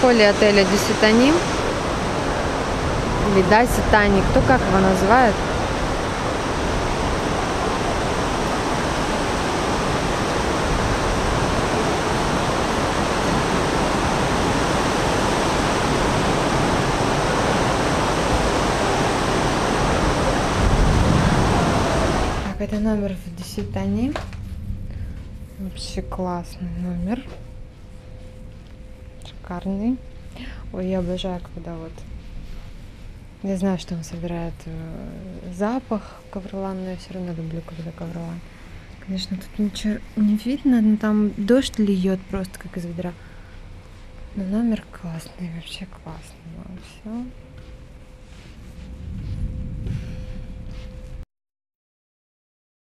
холле отеля Дюситани. Или Дайситани, кто как его называет. Так, это номер в Дюситани. Вообще классный номер. Шикарный. Ой, я обожаю, когда вот... Я знаю, что он собирает запах ковролан, но я все равно люблю, когда ковролан. Конечно, тут ничего не видно, но там дождь льет просто как из ведра. Но номер классный, вообще классный. Все.